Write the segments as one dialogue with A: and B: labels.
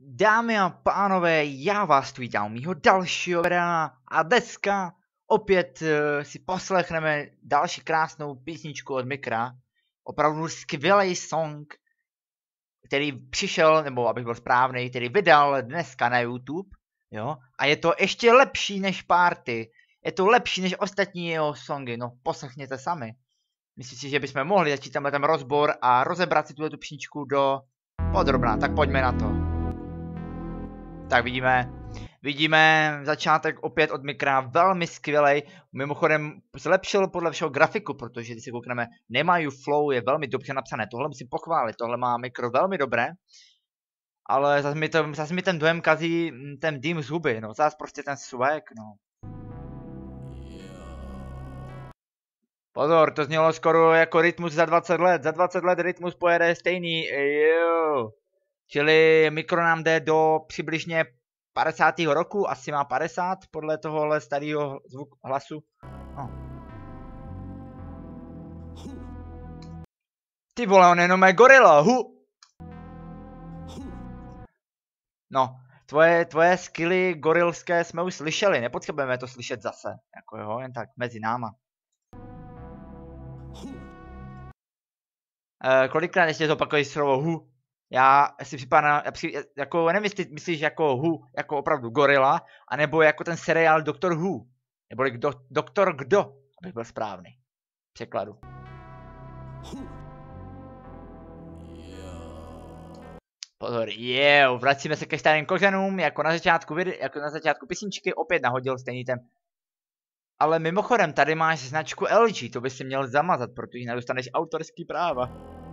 A: Dámy a pánové, já vás tu vítám u mýho dalšího videa a dneska opět si poslechneme další krásnou písničku od Mikra. Opravdu skvělý song, který přišel, nebo abych byl správný, který vydal dneska na YouTube, jo. A je to ještě lepší než Party, je to lepší než ostatní jeho songy, no poslechněte sami. Myslím si, že bychom mohli začít tenhle ten rozbor a rozebrat si tu písničku do podrobna, tak pojďme na to. Tak vidíme začátek opět od Mikra, velmi skvělej, mimochodem zlepšil podle všeho grafiku, protože když se koukneme, nemají flow, je velmi dobře napsané, tohle musím pochválit, tohle má Mikro velmi dobré, ale zase mi ten dojem kazí ten dým z huby, no zase prostě ten swag, no. Pozor, to znělo skoro jako Rytmus za 20 let Rytmus pojede stejný, jo. Čili Mikro nám jde do přibližně 50. roku, asi má 50 podle tohohle starého hlasu. No. Ty vole, on jenom je gorila, No, tvoje skilly gorilské jsme už slyšeli, nepotřebujeme to slyšet zase, jako jo, jen tak mezi náma. Kolikrát ještě zopakuješ slovo Já si připadám, jako nevím, jestli myslíš jako jako opravdu gorila, anebo jako ten seriál Doktor Who, neboli Doktor Kdo, abych byl správný v překladu. Pozor, vracíme se ke starým kořenům, jako na začátku písničky, opět nahodil stejný ten. Ale mimochodem, tady máš značku LG, to by si měl zamazat, protože nedostaneš autorský práva.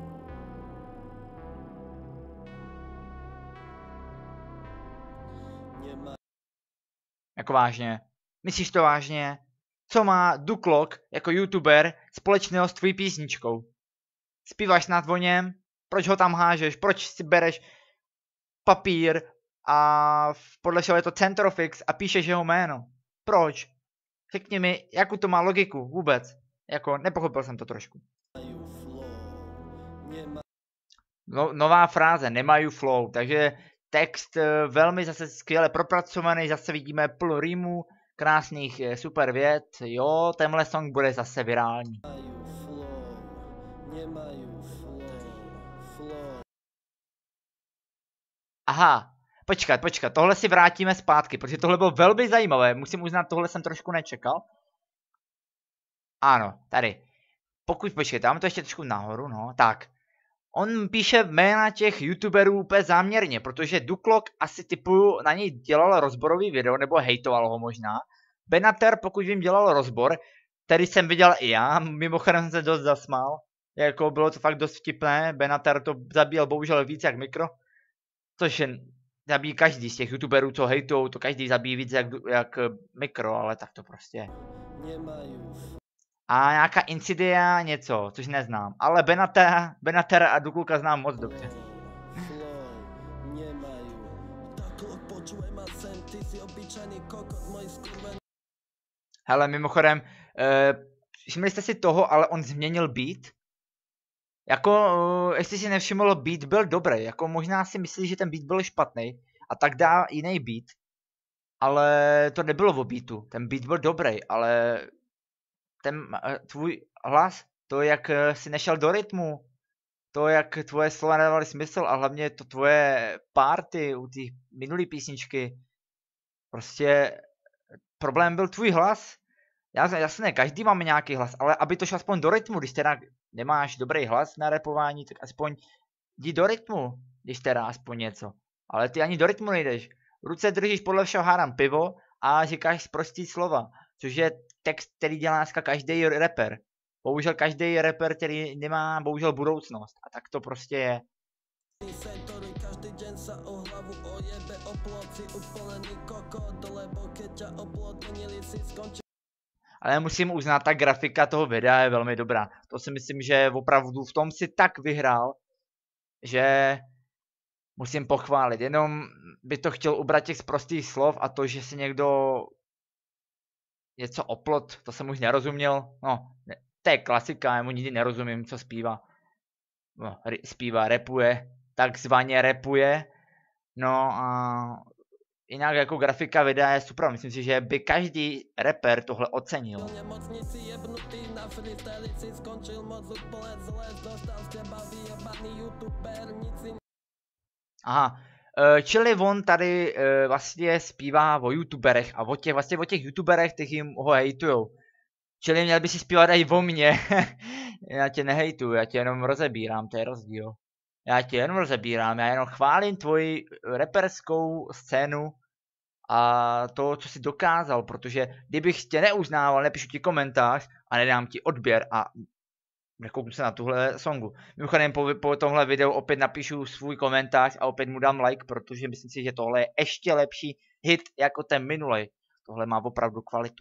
A: Jako vážně? Myslíš to vážně? Co má Duklok jako youtuber společného s tvojí písničkou? Zpíváš snad o něm? Proč ho tam hážeš? Proč si bereš papír a podle všeho je to Centrofix a píšeš jeho jméno? Proč? Řekni mi, jakou to má logiku vůbec? Jako, nepochopil jsem to trošku. Nová fráze, nemají flow, takže text velmi zase skvěle propracovaný, zase vidíme plno rýmů, krásných super vět, jo, tenhle song bude zase virální. Aha, počkat, tohle si vrátíme zpátky, protože tohle bylo velmi zajímavé, musím uznat, tohle jsem trošku nečekal. Ano, tady. Počkej, dáme to ještě trošku nahoru, no, tak. On píše jména těch youtuberů úplně záměrně, protože Duklok asi typu na něj dělal rozborový video, nebo hejtoval ho možná. Benater, pokud vím, dělal rozbor, který jsem viděl i já, mimochodem jsem se dost zasmál. Jako bylo to fakt dost vtipné, Benater to zabíjel bohužel víc jak Mikro. Což zabíjí každý z těch youtuberů, co hejtou, to každý zabíjí víc jak Mikro, ale tak to prostě je. A nějaká Insidia něco, což neznám, ale Benater a Dukluka znám moc dobře. Hele, mimochodem, všimli jste si toho, ale on změnil beat? Jako, jestli si nevšiml, beat byl dobrý, jako možná si myslí, že ten beat byl špatný a tak dá jiný beat, ale to nebylo o beatu, ten beat byl dobrý, ale ten tvůj hlas, to jak si nešel do rytmu, to jak tvoje slova nedávaly smysl a hlavně to tvoje party u té minulé písničky, prostě problém byl tvůj hlas. Jasně, každý máme nějaký hlas, ale aby to šlo aspoň do rytmu, když teda nemáš dobrý hlas na rapování, tak aspoň jdi do rytmu, když teda aspoň něco. Ale ty ani do rytmu nejdeš. V ruce držíš podle všeho hádám pivo a říkáš sprostý slova, což je text, který dělá dneska každý rapper. Bohužel každý rapper, který nemá bohužel budoucnost. A tak to prostě je. Ale musím uznat, ta grafika toho videa je velmi dobrá. To si myslím, že opravdu v tom si tak vyhrál, že musím pochválit. Jenom by to chtěl ubrat těch prostých slov a to, že si někdo něco oplot, to jsem už nerozuměl. No, to je klasika, já mu nikdy nerozumím, co zpívá. No, rapuje, takzvaně rapuje. No a jinak jako grafika videa je super, myslím si, že by každý rapper tohle ocenil. Aha, čili on tady vlastně zpívá o youtuberech a o těch youtuberech, těch jim ho hejtujou. Čili měl by si zpívat i o mně. Já tě nehejtuju, já tě jenom rozebírám, to je rozdíl. Já tě jenom rozebírám, já jenom chválím tvoji rapperskou scénu a to, co jsi dokázal, protože kdybych tě neuznával, nepíšu ti komentář a nedám ti odběr a nekouknu se na tuhle songu. Mimochodem po tomhle videu opět napíšu svůj komentář a opět mu dám like, protože myslím si, že tohle je ještě lepší hit jako ten minulej. Tohle má opravdu kvalitu.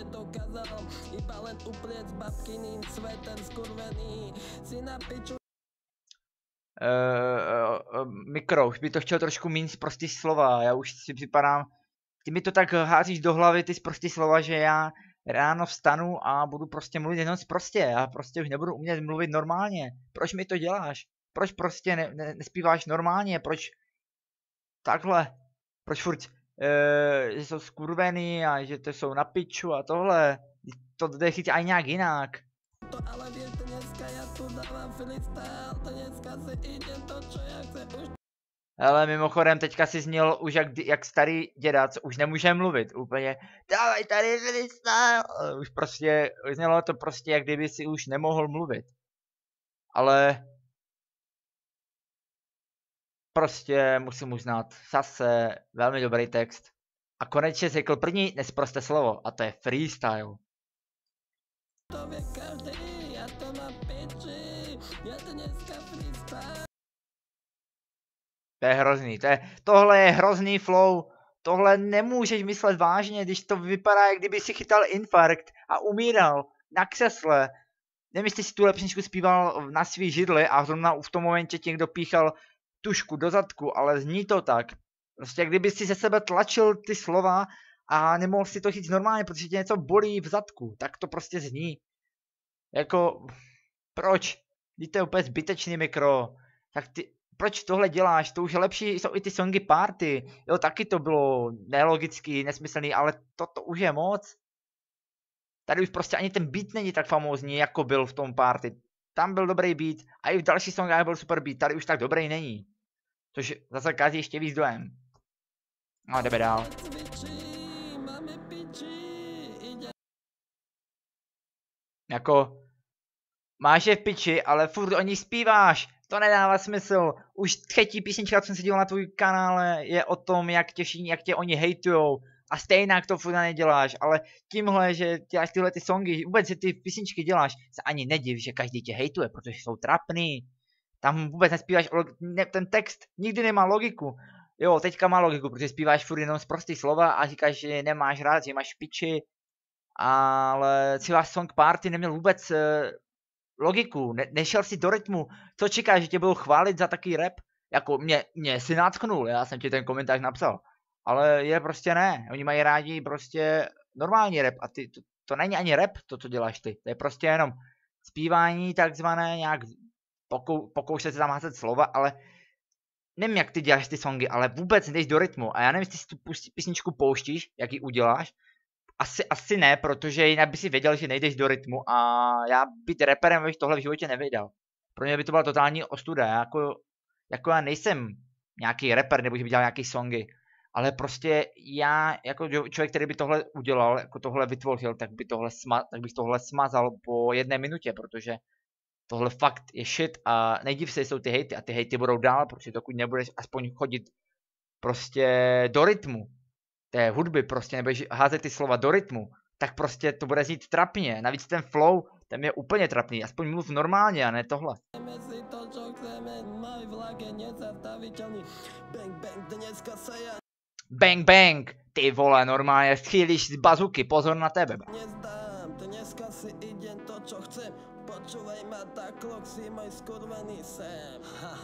A: Mikro, už by to chtěl trošku méně prostý slova, já už si připadám, ty mi to tak házíš do hlavy, ty prostý slova, že já ráno vstanu a budu prostě mluvit jenom sprostě, já prostě už nebudu umět mluvit normálně. Proč mi to děláš? Proč prostě nespíváš normálně? Proč takhle? Proč furt, že jsou skurvený a že to jsou na piču a tohle? To jde chytit aj nějak jinak. Ale věřte, dneska já tu dávám freestyle, to dneska si idem to, čo já chce už. Ale mimochodem teďka si zněl už jak starý děda, co už nemůže mluvit úplně. Dávaj tady freestyle. Už prostě, znělo to prostě, jak kdyby si už nemohl mluvit. Ale prostě musím uznat, zase velmi dobrý text. A konečně řekl první nesprosté slovo, a to je freestyle. To ví každý, já to mám piči, já to dneska freestyle. To je hrozný, tohle je hrozný flow, tohle nemůžeš myslet vážně, když to vypadá, jak kdyby si chytal infarkt a umíral na křesle. Nevím, jestli si tuhle písničku zpíval na svý židli a zrovna v tom momentě ti někdo píchal tušku do zadku, ale zní to tak. Prostě jak kdyby si ze sebe tlačil ty slova a nemohl si to chytit normálně, protože tě něco bolí v zadku, tak to prostě zní. Jako, proč? Víte, úplně zbytečný mikro. Tak ty, proč tohle děláš? To už je lepší, jsou i ty songy Party. Jo, taky to bylo nelogický, nesmyslný, ale toto už je moc. Tady už prostě ani ten beat není tak famózní, jako byl v tom Party. Tam byl dobrý beat a i v dalších songách byl super beat, tady už tak dobrý není. Což zase kází ještě víc dojem. No, jdeme dál. Jako, máš je v piči, ale furt o ní zpíváš. To nedává smysl. Už třetí písnička, co jsem se díval na tvůj kanále, je o tom, jak tě oni hejtujou. A stejně to furt neděláš, ale tímhle, že děláš tyhle ty songy, vůbec, že ty písničky děláš, se ani nediv, že každý tě hejtuje, protože jsou trapný. Tam vůbec nespíváš, ten text nikdy nemá logiku. Jo, teďka má logiku, protože zpíváš furt jenom z prostý slova a říkáš, že nemáš rád, že máš piči. Ale celá song Party neměl vůbec logiku, nešel si do rytmu. Co čekáš, že tě budou chválit za taký rap? Jako mě si natknul, já jsem ti ten komentář napsal. Ale je prostě ne, oni mají rádi prostě normální rap a ty, to není ani rap, to, co děláš ty. To je prostě jenom zpívání takzvané, nějak pokoušet se tam házet slova, ale nevím, jak ty děláš ty songy, ale vůbec nejdeš do rytmu. A já nevím, jestli si tu písničku pouštíš, jak ji uděláš. Asi ne, protože jinak by si věděl, že nejdeš do rytmu a já být rapperem bych tohle v životě nevěděl. Pro mě by to byla totální ostuda, jako já nejsem nějaký rapper, nebo že by dělal nějaký songy, ale prostě já, jako člověk, který by tohle udělal, jako tohle vytvořil, tak bych tohle smazal po 1 minutě, protože tohle fakt je shit a nejdiv se, jsou ty hejty a ty hejty budou dál, protože dokud nebudeš aspoň chodit prostě do rytmu té hudby, prostě nebudeš házet ty slova do rytmu, tak prostě to bude znít trapně. Navíc ten flow, ten je úplně trapný, aspoň mluv normálně a ne tohle. Bang bang, ty vole, normálně střílíš z bazuky, pozor na tebe. Dneska si idem to, čo chcem, počúvaj ma tak, si môj skurvený sem,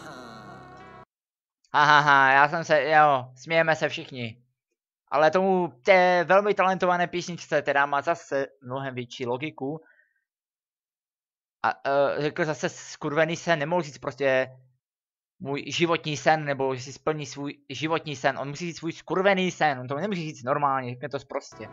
A: haha, já jsem se, jo, smějeme se všichni. Ale tomu té velmi talentované písničce teda má zase mnohem větší logiku. A řekl zase skurvený se, nemohl říct prostě můj životní sen, nebo že si splní svůj životní sen. On musí říct svůj skurvený sen, on to nemůže říct normálně, řekne to sprostě.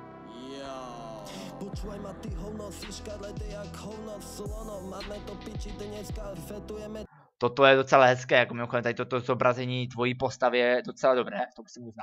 A: Toto je docela hezké, jako mimochodem tady toto zobrazení tvojí postavy je docela dobré, to musím uznat.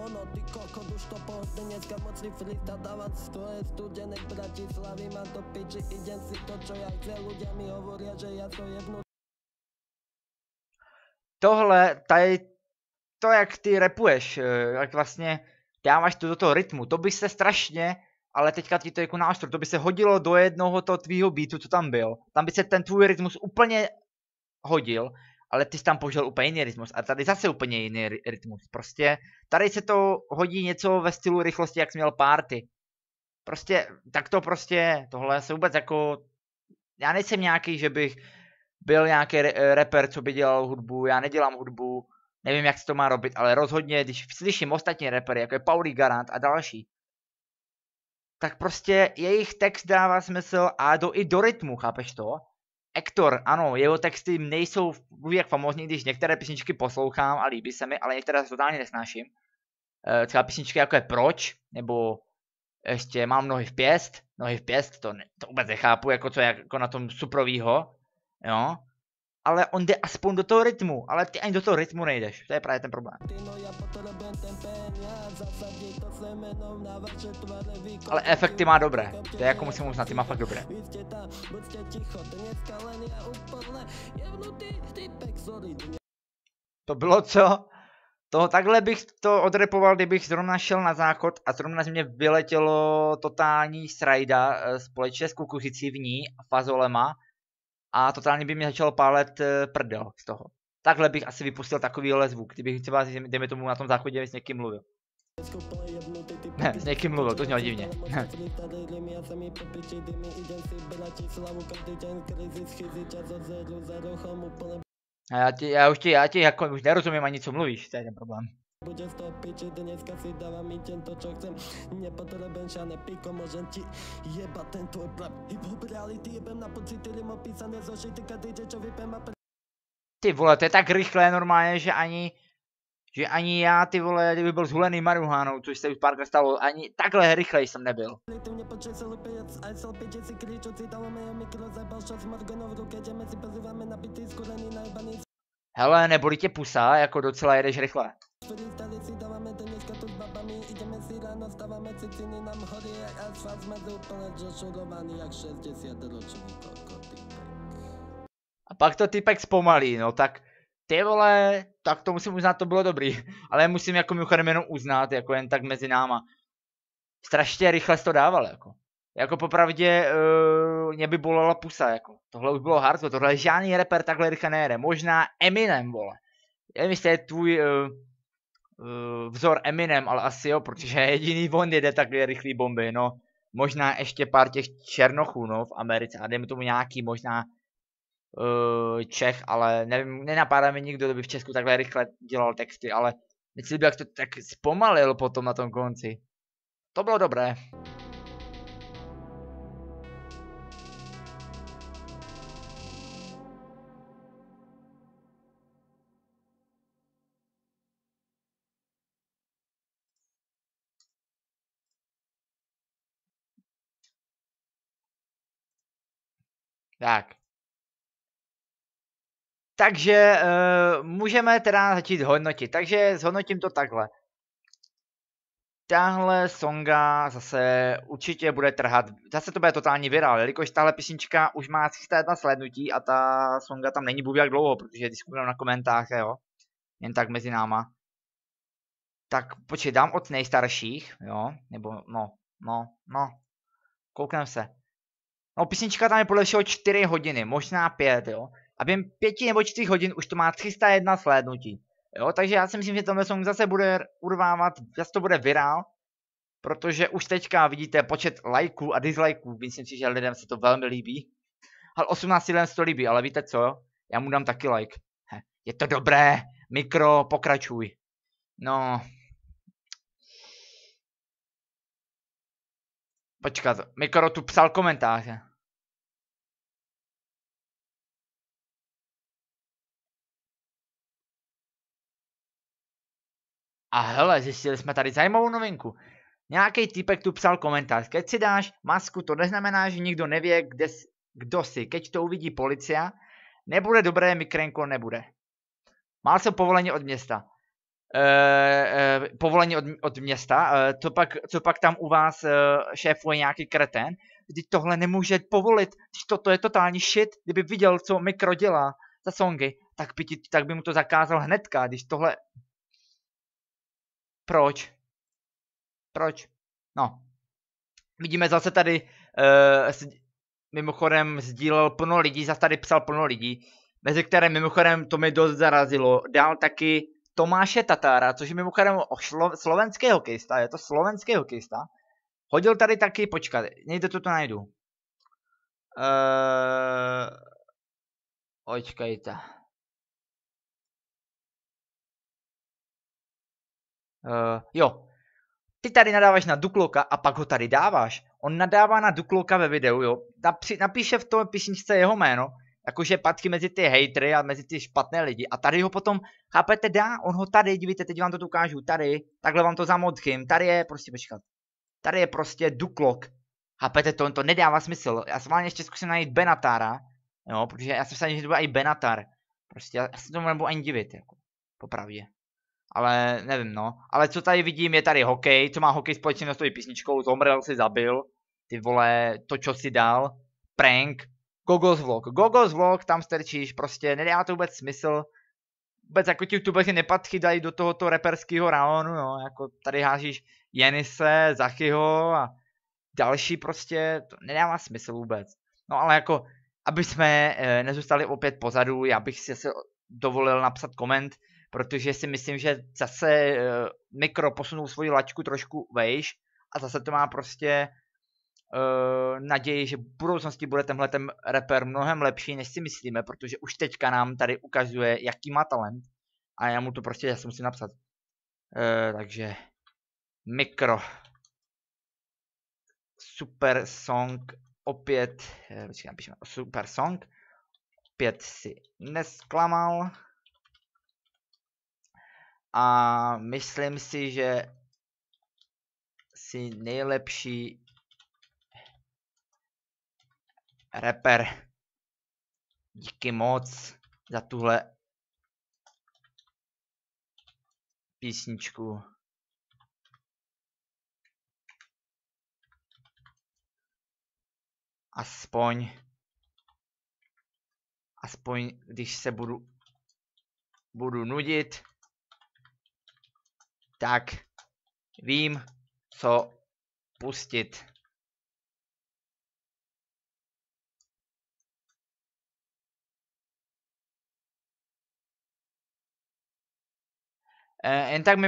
A: Tohle, tady, to jak ty rapuješ, jak vlastně dáváš to do toho rytmu, to by se strašně, ale teďka ti to jako nástroj, to by se hodilo do jednoho toho tvýho beatu, co tam byl. Tam by se ten tvůj rytmus úplně hodil, ale ty jsi tam použil úplně jiný rytmus a tady zase úplně jiný rytmus. Prostě tady se to hodí něco ve stylu rychlosti, jak jsi měl party. Prostě, tak to prostě, tohle se vůbec jako, já nejsem nějaký, že bych byl nějaký rapper, co by dělal hudbu, já nedělám hudbu, nevím, jak se to má robit, ale rozhodně, když slyším ostatní rappery, jako je Pauly Garant a další, tak prostě jejich text dává smysl a i do rytmu, chápeš to? Ektor, ano, jeho texty nejsou jak famózní, když některé písničky poslouchám a líbí se mi, ale některé se totálně nesnáším. Třeba písničky jako je Proč, nebo ještě Mám nohy v pěst, to vůbec nechápu, jako co je jako na tom suprovýho, jo. Ale on jde aspoň do toho rytmu, ale ty ani do toho rytmu nejdeš, to je právě ten problém. Ale efekty má dobré, to je jako musím uznat, ty má fakt dobré. To bylo co? Takhle bych to odrepoval, kdybych zrovna šel na záchod a zrovna z mě vyletělo totální srajda společně s kukuřicí v ní, fazolema a totálně by mě začalo pálet prdel z toho. Takhle bych asi vypustil takovýhle zvuk, kdybych třeba, dejme tomu, na tom záchodě s někým mluvil. Ne, s někým mluvil, to znělo divně. A já ti jako už nerozumím ani, co mluvíš, to je ten problém. Ty vole, to je tak rychlé normálně, že ani já, ty vole, kdyby byl zhulený marihuánou, což se už párkrát stalo, ani takhle rychle jsem nebyl. Hele, nebolí tě pusa, jako docela jedeš rychle. A pak to typek zpomalí, no tak ty vole, tak to musím uznat, to bylo dobrý. Ale musím jako mimochodem jenom uznat, jako jen tak mezi náma. Strašně rychle to dával, jako. Jako popravdě mě by bolela pusa, jako. Tohle už bylo hardcore, tohle žádný rapper takhle rychle nejede. Možná Eminem, vole. Nevím, jestli je tvůj vzor Eminem, ale asi jo, protože jediný on jede takhle rychlý bomby, no. Možná ještě pár těch černochů, no, v Americe. A dejme tomu nějaký, možná Čech, ale nevím, nenapadá mi nikdo, kdo by v Česku takhle rychle dělal texty, ale myslím, jak to tak zpomalil potom na tom konci. To bylo dobré. Tak. Takže můžeme teda začít hodnotit. Takže zhodnotím to takhle. Tahle songa zase určitě bude trhat, zase to bude totální virál, jelikož tahle písnička už má 301 slednutí a ta songa tam není bůh jak dlouho, protože diskutujeme na komentáře, jo. Jen tak mezi náma. Tak počkej, dám od nejstarších, jo, nebo no, koukneme se. No, písnička tam je podle všeho 4 hodiny, možná 5, jo. A během 5 nebo 4 hodin už to má 301 slednutí. Jo, takže já si myslím, že tenhle song zase bude urvávat, zase to bude virál, protože už teďka vidíte počet lajků a dislajků, myslím si, že lidem se to velmi líbí. Ale 18 lidem se to líbí, ale víte co, já mu dám taky like. Je to dobré, Mikro, pokračuj. No. Počkat, Mikro tu psal komentáře. A hele, zjistili jsme tady zajímavou novinku. Nějaký týpek tu psal komentář. Keď si dáš masku, to neznamená, že nikdo neví, kdo si. Keď to uvidí policia, nebude dobré, mikrenko nebude. Mal jsem povolení od města. Povolení od města, co pak tam u vás šéfuje nějaký kretén. Vždyť tohle nemůže povolit, když toto je totální shit. Kdyby viděl, co Mikro dělá za songy, tak by mu to zakázal hnedka, když tohle... Proč? No. Vidíme zase tady, mimochodem sdílel plno lidí, zase tady psal plno lidí, mezi které mimochodem to mi dost zarazilo. Dál taky Tomáše Tatára, což je mimochodem slovenský hokejista, je to slovenský hokejista. Hodil tady taky, počkat, někde to najdu. Počkejte. Jo. Ty tady nadáváš na Dukloka a pak ho tady dáváš. On nadává na Dukloka ve videu, jo. Napíše v tom písničce jeho jméno, jakože patří mezi ty hejtry a mezi ty špatné lidi. A tady ho potom, chápete, dá, on ho tady, dívíte, teď vám to ukážu, tady, takhle vám to zamodchím, tady je prostě, počkat. Tady je prostě Duklok. Chápete, to nedává smysl. Já jsem vám ještě zkusím najít Benatára, jo, protože já jsem se že to bude i Benatar. Prostě já se tomu nebudu ani divit, jako, popravdě. Ale nevím, no. Ale co tady vidím, je tady hokej, co má hokej společně s tou písničkou, Zomrel si zabil, ty vole, to čo si dal, prank, Gogos vlog, tam strčíš, prostě nedá to vůbec smysl. Vůbec jako ti youtubeři nepatří dají do tohoto reperského raonu, no, jako tady hážíš Jenise, Zachyho a další prostě, to nedává smysl vůbec. No ale jako, aby jsme nezůstali opět pozadu, já bych si dovolil napsat koment, protože si myslím, že zase Mikro posunul svoji laťku trošku vejš a zase to má prostě naději, že v budoucnosti bude tenhle ten rapper mnohem lepší, než si myslíme, protože už teďka nám tady ukazuje, jaký má talent a já mu to prostě zase musím napsat. Takže Mikro. Super song, opět, počkej, napíšeme, super song, opět si nesklamal. A myslím si, že si nejlepší rapper. Díky moc za tuhle písničku. Aspoň když se budu nudit, tak vím, co pustit. Jen tak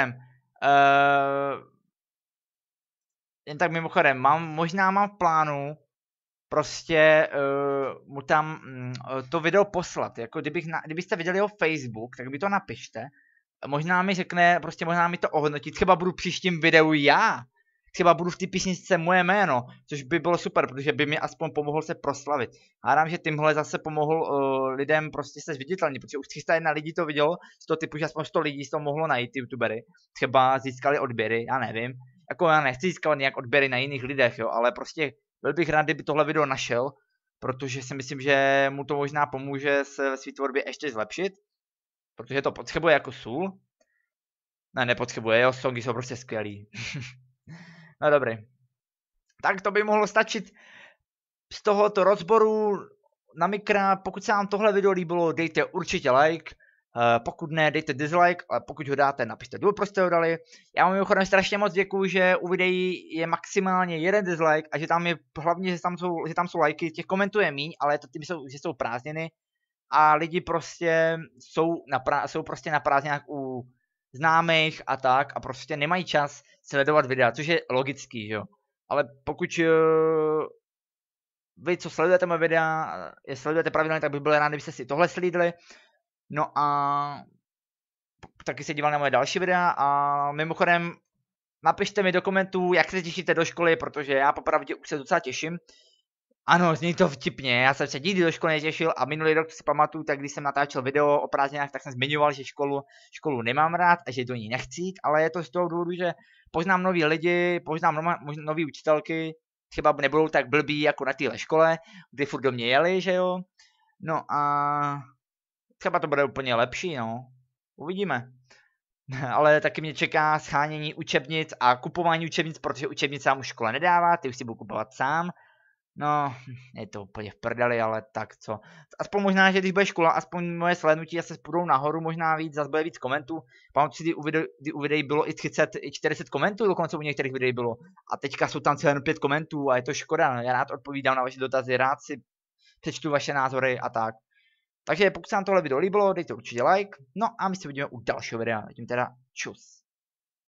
A: mimochodem, možná mám v plánu prostě mu tam to video poslat. Jako kdybyste viděli jeho Facebook, tak by to napište. Možná mi řekne, prostě možná mi to ohodnotí, třeba budu příštím videu já. Třeba budu v té písničce moje jméno, což by bylo super, protože by mi aspoň pomohl se proslavit. Hádám, že tímhle zase pomohl lidem prostě se zviditelnit, protože už 301 lidí to vidělo, z toho typu, že aspoň 100 lidí z toho mohlo najít, ty youtubery. Třeba získali odběry, já nevím. Jako já nechci získat nějak odběry na jiných lidech, jo, ale prostě byl bych rád, kdyby tohle video našel, protože si myslím, že mu to možná pomůže se ve své tvorbě ještě zlepšit. Protože to potřebuje jako sůl. Ne, nepotřebuje, jeho songy jsou prostě skvělý. No dobrý. Tak to by mohlo stačit z tohoto rozboru na Mikra. Pokud se vám tohle video líbilo, dejte určitě like. Pokud ne, dejte dislike, ale pokud ho dáte, napište důvod, proč jste ho dali. Já vám mimochodem strašně moc děkuju, že u videí je maximálně jeden dislike a že tam je hlavně, že tam jsou lajky, těch komentů je míň, ale to tím že jsou prázdniny. A lidi prostě jsou prostě na prázdninách u známých a tak a prostě nemají čas sledovat videa, což je logický, že jo. Ale pokud vy, co sledujete moje videa, je sledujete pravidelně, tak bych byl rád, kdybyste si tohle slídli. No a taky se díval na moje další videa a mimochodem napište mi do komentů, jak se těšíte do školy, protože já popravdě už se docela těším. Ano, zní to vtipně, já jsem se nikdy do školy netěšil a minulý rok si pamatuju, tak když jsem natáčel video o prázdninách, tak jsem zmiňoval, že školu nemám rád a že do ní nechci jít, ale je to z toho důvodu, že poznám nový lidi, poznám nový učitelky, třeba nebudou tak blbí jako na téhle škole, kdy furt do mě jeli, že jo. No a třeba to bude úplně lepší, no. Uvidíme. Ale taky mě čeká schánění učebnic a kupování učebnic, protože učebnice vám už škola nedává, ty už si budu kupovat sám. No, je to úplně v prdeli, ale tak co. Aspoň možná, že když bude škola, aspoň moje slednutí zase půjdou nahoru, možná víc, zase bude víc komentů. Pamatuju si, kdy u videí bylo i 30, i 40 komentů, dokonce u některých videí bylo. A teďka jsou tam celé 5 komentů a je to škoda. Já rád odpovídám na vaše dotazy, rád si přečtu vaše názory a tak. Takže pokud se vám tohle video líbilo, dejte určitě like. No a my se uvidíme u dalšího videa. Tím teda čus.